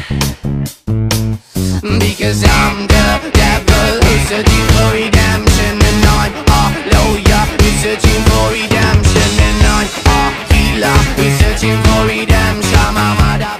Because I'm the devil who's searching for redemption, and I'm a lawyer who's searching for redemption, and I'm a healer who's searching for redemption. I'm a